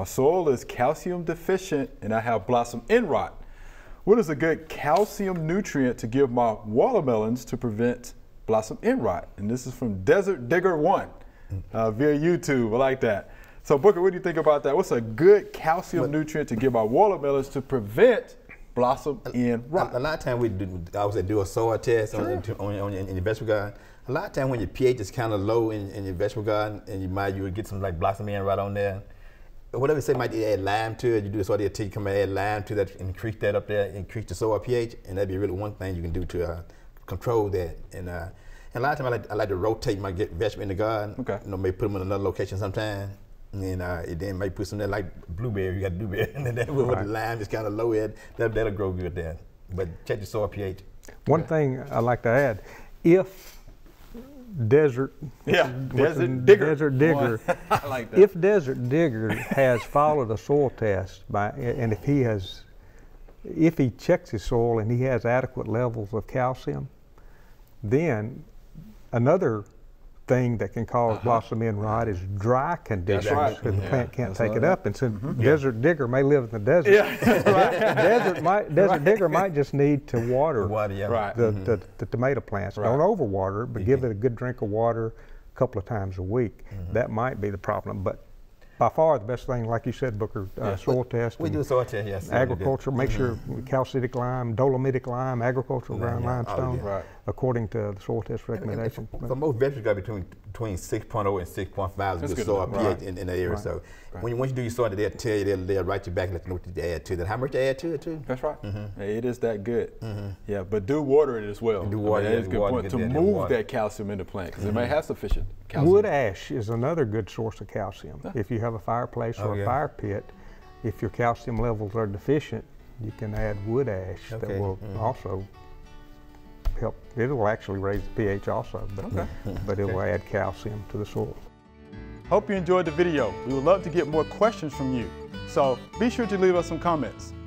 My soil is calcium deficient and I have blossom end rot. What is a good calcium nutrient to give my watermelons to prevent blossom end rot? And this is from Desert Digger 1 via YouTube. I like that. So Booker, what do you think about that? What's a good calcium nutrient to give our watermelons to prevent blossom end rot? A lot of times we do a soil test in your vegetable garden. A lot of times when your pH is kind of low in your vegetable garden, and you would get some like blossom end rot on there. Whatever you say, might add lime to it. You do a soil test, you come and add lime to that, increase that up there, increase the soil pH, and that'd be really one thing you can do to control that. And a lot of times I like to rotate my vegetable in the garden. Okay. You know, maybe put them in another location sometime. And then maybe put some there like blueberry, you got blueberry, and then with the lime is kind of low end, that'll grow good there. But check the soil pH. One thing I like to add, if Desert Digger, I like that. if Desert Digger has followed a soil test and if he checks his soil and he has adequate levels of calcium, then another thing that can cause blossom end rot is dry conditions, so the plant can't take it up. And since Desert Digger may live in the desert, Desert Digger might just need to water the tomato plants. Don't overwater it, but give it a good drink of water a couple of times a week. That might be the problem. But by far the best thing, like you said, Booker, soil test. We do a soil test, yes. Agriculture, make sure calcitic lime, dolomitic lime, agricultural ground limestone, according to the soil test recommendation. For most vegetables, got between 6.0 and 6.5 is good soil pH in the area. So once you do your soil, they'll tell you, they'll write you back and let you know what to add to that. How much to add to it too? That's right. It is that good. Yeah, but do water it as well. Do water that is a good point to move that calcium in the plant because it may have sufficient calcium. Wood ash is another good source of calcium. If you have a fireplace or a fire pit, if your calcium levels are deficient, you can add wood ash that will also help. It will actually raise the pH also, but it will add calcium to the soil. Hope you enjoyed the video. We would love to get more questions from you. So be sure to leave us some comments.